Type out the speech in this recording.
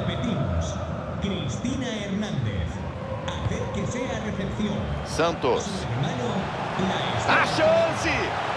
Repetimos. Cristina Hernández. Acérquese a recepción. Santos. Su hermano la está... A chance!